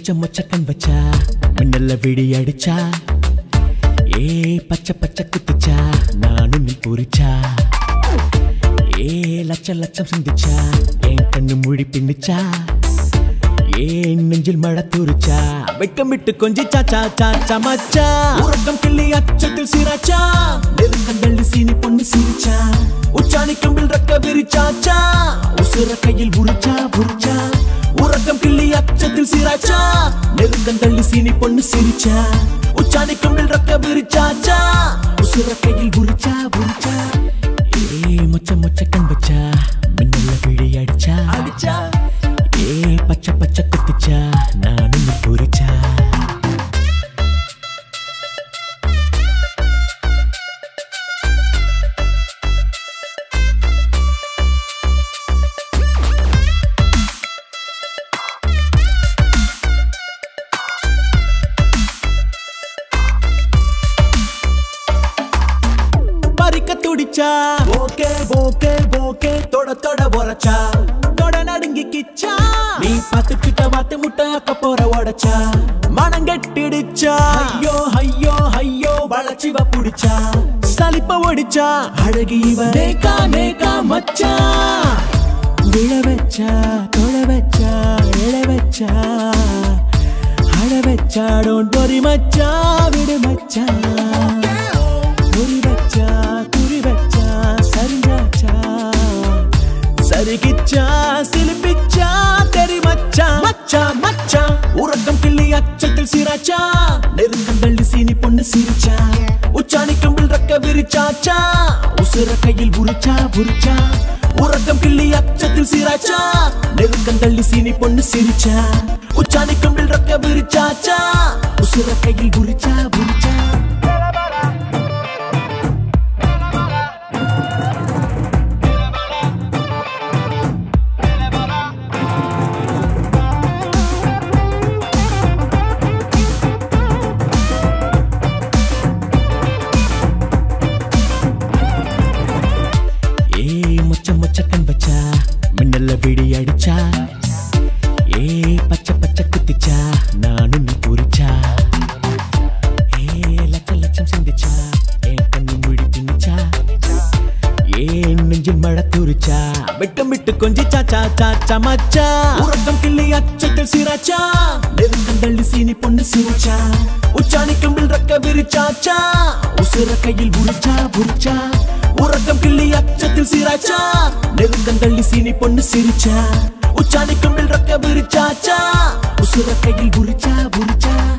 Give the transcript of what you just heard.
மொச்ச கண் வச்சா மின்னல்ல விடி அடிச்சா ஏ பச்சை பச்சை குத்துச்சா நானும் நீ பூரிச்சா ஏ லட்சம் லட்சம் சிந்திச்சா என் கண்ணு மூடி பின்னிச்சா ஏன் நெஞ்சில் மழை தூரிச்சா வெட்கம் விட்டு கொஞ்சிச்சா சா சா சா மச்சா உறக்கம் கிள்ளி அச்சத்தில் சீராச்சா நெருங்கந்தள்ளி சீனி பொண்ணு சிரிச்சா உச்சாணி கம்பில் ரெக்க விரிச்சாச்சா உசுர கையில் உரிச்சா புரிச்சா உறக்கம் கிள்ளி அச்சத்தில் சீராச்சா நெருங்கந்தள்ளி சீனி பொண்ணு சிரிச்சா உச்சாணி கம்பில் ரெக்க விரிச்சாச்சா உசுர கையில் உரிச்சா புரிச்சா ஏ மொச்ச மொச்ச கண் வச்சா மின்னல்ல விழி அடிச்சா அடிச்சா ஏ பச்சை பச்சை குத்துச்சா நானும் பூரிச்சா பறிக்க துடிச்சா ஓகே ஓகே ஓகே தொட தொட உரச்சா தொட நடுங்கி கிச்சா நீ பார்த்துக்கிட்ட வாத்து முட்டை அக்க போற உடச்சா மனங்கெட்டிடுச்சா ஐயோ ஐயோ ஐயோ வளச்சிவ புடிச்சா சலிப்ப ஒடிச்சா அழகி இவ நேக்கா நேக்கா மச்சா விழ வச்சா தொட வச்சா இழ வச்சா அழ வச்சா டோன்ட் வரி மச்சா விடு மச்சா சரிகிச்சா சிலிப்பிச்சா தெரி மச்சா மச்சா மச்சா உறக்கம் கிள்ளி அச்சத்தில் சீராச்சா நெருங்கந்தள்ளி சீனி பொண்ணு சிரிச்சா உச்சாணி கம்பில் ரெக்க விரிச்சாச்சா உசுர கையில் உரிச்சா புரிச்சா உறக்கம் கிள்ளி அச்சத்தில் சீராச்சா நெருங்கந்தள்ளி சீனி பொண்ணு சிரிச்சா உச்சாணி கம்பில் ரெக்க விரிச்சாச்சா உசுர கையில் உரிச்சா புரிச்சா மொச்ச கண் வச்சா மின்னல்ல விடி அடிச்சா ஏ பச்சை பச்சை குத்திச்சா நானும் நீ பூரிச்சா ஏ லட்சம் லட்சம் சிந்திச்சா என் கண்ணு மூடி பின்னிச்சா ஏன் நெஞ்சில் மழை தூரிச்சா வெட்கம் விட்டு கொஞ்சிச்சா சா சா சா மச்சா உறக்கம் கிள்ளி அச்சத்தில் சீராச்சா நெருங்கந்தள்ளி சீனி பொண்ணு சிரிச்சா உச்சாணி கம்பில் ரெக்க விரிச்சாச்சா உசுர கையில் உரிச்சா புரிச்சா உறக்கம் கிள்ளி அச்சத்தில் சீராச்சா நெருங்கந்தள்ளி சீனி பொண்ணு சிரிச்சா உச்சாணி கம்பில் ரெக்க விரிச்சாச்சா உசுர கையில் உரிச்சா புரிச்சா